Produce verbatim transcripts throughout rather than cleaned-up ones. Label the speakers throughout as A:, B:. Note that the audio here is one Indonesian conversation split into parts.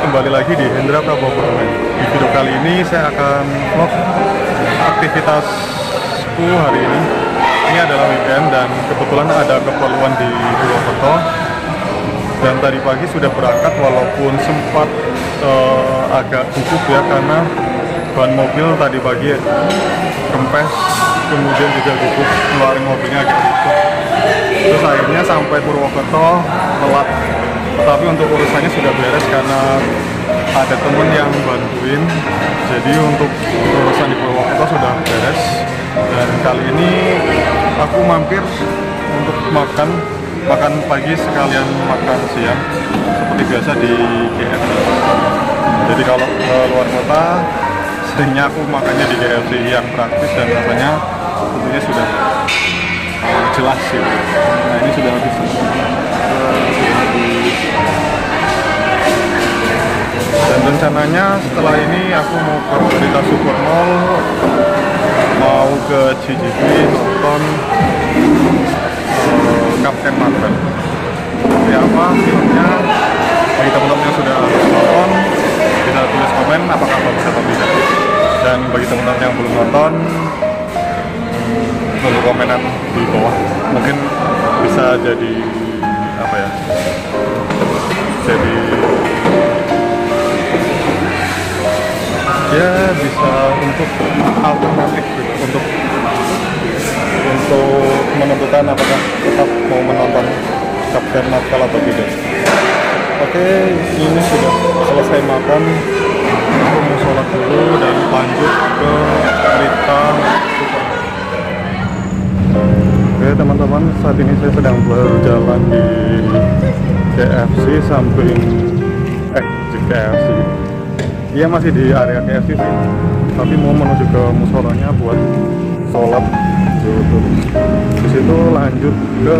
A: kembali lagi di Hendra Prabowo Permen. Di video kali ini saya akan vlog aktivitasku hari ini. Ini adalah weekend dan kebetulan ada keperluan di Purwokerto. Dan tadi pagi sudah berangkat walaupun sempat uh, agak gugup ya, karena ban mobil tadi pagi kempes, kemudian juga gugup, ngeluarin mobilnya agak ribet. Terus akhirnya sampai Purwokerto telat. Tetapi untuk urusannya sudah beres karena ada temen yang bantuin. Jadi untuk urusan di Purwokerto sudah beres. Dan kali ini aku mampir untuk makan makan pagi sekalian makan siang seperti biasa di K F C. Jadi kalau ke luar kota seringnya aku makannya di K F C yang praktis dan rasanya tentunya sudah uh, jelas sih. Nah ini sudah habis. Dan rencananya setelah ini aku mau ke Rita Super Mall, mau ke C G V nonton uh, Captain Marvel. Seperti apa filmnya? Bagi teman-teman yang sudah nonton bisa tulis komen apakah bagus atau tidak. Dan bagi teman-teman yang belum nonton, tunggu komenan di bawah. Mungkin bisa jadi apa ya? Jadi ya bisa untuk alternatif gitu, untuk untuk menentukan apakah tetap mau menonton Captain Marvel atau tidak. Oke, ini sudah selesai makan. Aku mau sholat dulu dan lanjut ke Rita Super. Oke teman-teman, saat ini saya sedang berjalan di K F C samping eh di K F C. Iya masih di area K F C sih, tapi mau menuju ke musolanya buat sholat dulu. Di situ lanjut ke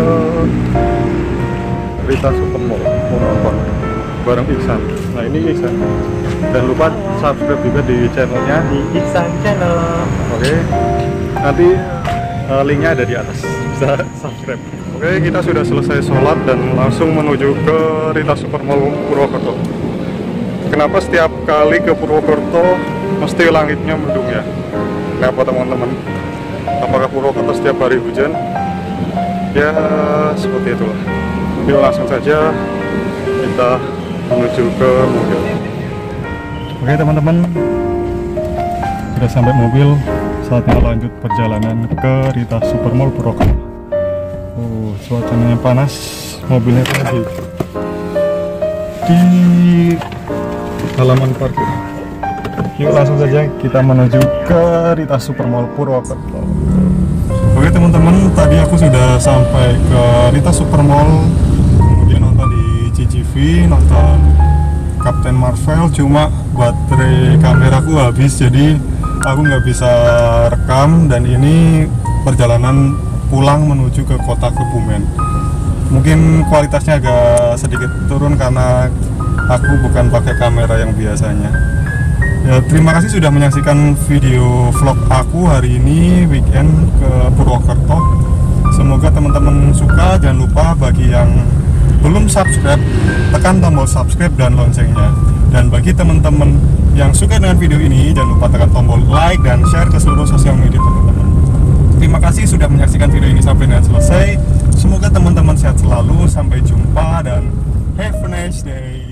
A: Rita Super Mall, mau nonton bareng Iksan. Nah ini Iksan. Dan lupa subscribe juga di channelnya di Iksan Channel. Oke, nanti uh, linknya ada di atas, bisa subscribe. Oke, kita sudah selesai sholat dan langsung menuju ke Rita Super Mall Purwokerto. Kenapa setiap kali ke Purwokerto mesti langitnya mendung ya? Kenapa teman-teman? Apakah Purwokerto setiap hari hujan? Ya seperti itulah. Yuk langsung saja kita menuju ke mobil. Oke teman-teman, sudah sampai mobil. Saatnya lanjut perjalanan ke Rita Super Mall Purwokerto. Oh, cuacanya panas. Mobilnya tadi di halaman parkir. Yuk langsung saja kita menuju ke Rita Super Mall Purwokerto. Oke teman-teman, tadi aku sudah sampai ke Rita Super Mall, kemudian nonton di C G V, nonton Captain Marvel. Cuma baterai kameraku habis, jadi aku nggak bisa rekam. Dan ini perjalanan pulang menuju ke kota Kebumen. Mungkin kualitasnya agak sedikit turun karena aku bukan pakai kamera yang biasanya. Ya, terima kasih sudah menyaksikan video vlog aku hari ini weekend ke Purwokerto. Semoga teman-teman suka. Jangan lupa bagi yang belum subscribe, tekan tombol subscribe dan loncengnya. Dan bagi teman-teman yang suka dengan video ini, jangan lupa tekan tombol like dan share ke seluruh sosial media teman-teman. Terima kasih sudah menyaksikan video ini sampai dengan selesai. Semoga teman-teman sehat selalu. Sampai jumpa dan have a nice day.